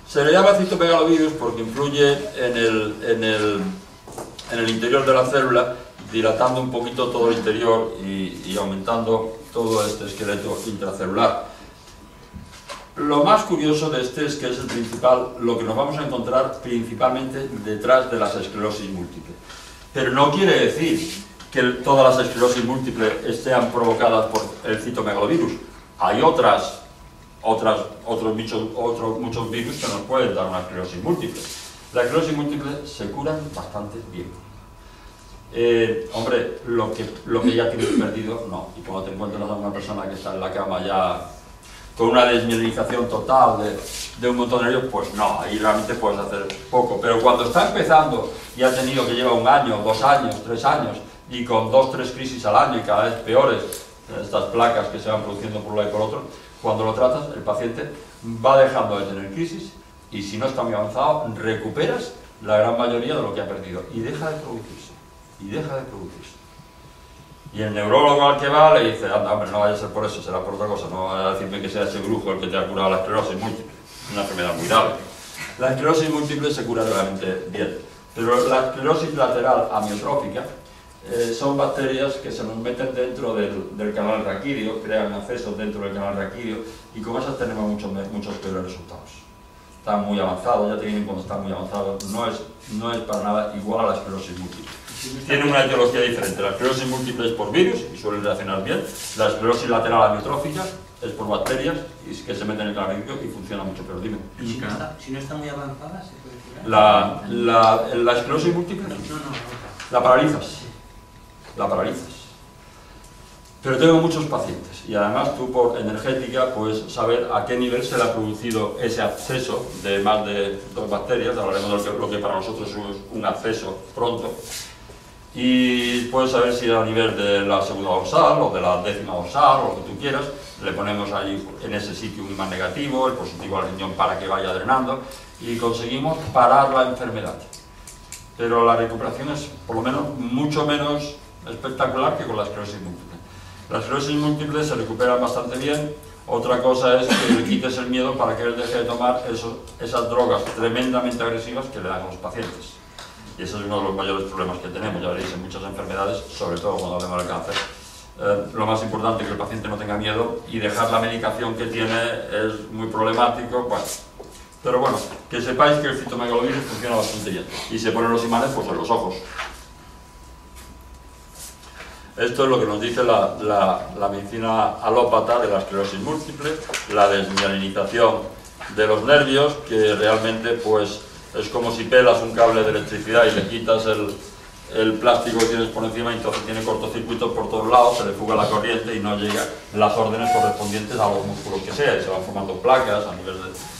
Se le llama citomegalovirus porque influye en el interior de la célula, dilatando un poquito todo el interior y aumentando todo este esqueleto intracelular. Lo más curioso de este es que es el principal, lo que nos vamos a encontrar principalmente detrás de las esclerosis múltiples. Pero no quiere decir que todas las esclerosis múltiples estén provocadas por el citomegalovirus. Hay muchos virus que nos pueden dar una esclerosis múltiple. La esclerosis múltiple se curan bastante bien. Hombre, lo que ya tienes perdido, no. Y cuando te encuentras a una persona que está en la cama ya con una desmineralización total de un montón de ellos, pues no, ahí realmente puedes hacer poco. Pero cuando está empezando y ha tenido que lleva 1 año, 2 años, 3 años, y con 2 o 3 crisis al año y cada vez peores, estas placas que se van produciendo por un lado y por otro, cuando lo tratas, el paciente va dejando de tener crisis y si no está muy avanzado, recuperas la gran mayoría de lo que ha perdido y deja de producirse, Y el neurólogo al que va le dice, anda, hombre, no vaya a ser por eso, será por otra cosa, no vaya a decirme que sea ese brujo el que te ha curado la esclerosis múltiple, es una enfermedad muy grave. La esclerosis múltiple se cura realmente bien, pero la esclerosis lateral amiotrófica son bacterias que se nos meten dentro del canal raquídeo, crean acceso dentro del canal raquídeo y con esas tenemos muchos peores resultados. Están muy avanzados, ya te vienen cuando están muy avanzados, no es para nada igual a la esclerosis múltiple. Tiene una etiología diferente. La esclerosis múltiple es por virus y suelen reaccionar bien. La esclerosis lateral amiotrófica es por bacterias que se meten en el canal raquídeo y funciona mucho peor. Dime. Si no está muy avanzada, ¿se puede curar? La esclerosis múltiple No. la paralizas. Pero tengo muchos pacientes y además tú por energética puedes saber a qué nivel se le ha producido ese acceso de más de 2 bacterias, hablaremos de lo que para nosotros es un acceso pronto, y puedes saber si a nivel de la segunda dorsal o de la 10ª dorsal o lo que tú quieras, le ponemos ahí en ese sitio un imán negativo, el positivo al riñón para que vaya drenando y conseguimos parar la enfermedad. Pero la recuperación es por lo menos mucho menos espectacular que con la esclerosis múltiple. La esclerosis múltiple se recupera bastante bien. Otra cosa es que le quites el miedo para que él deje de tomar esas drogas tremendamente agresivas que le dan a los pacientes. Y ese es uno de los mayores problemas que tenemos, ya veréis, en muchas enfermedades, sobre todo cuando hablamos del cáncer. Lo más importante es que el paciente no tenga miedo y dejar la medicación que tiene es muy problemático. Bueno, pero bueno, que sepáis que el citomegalovirus funciona bastante bien. Y se ponen los imanes pues en los ojos. Esto es lo que nos dice la medicina alópata de la esclerosis múltiple, la desmielinización de los nervios, que realmente pues es como si pelas un cable de electricidad y le quitas el plástico que tienes por encima y entonces tiene cortocircuitos por todos lados, se le fuga la corriente y no llega las órdenes correspondientes a los músculos que sea, y se van formando placas a nivel de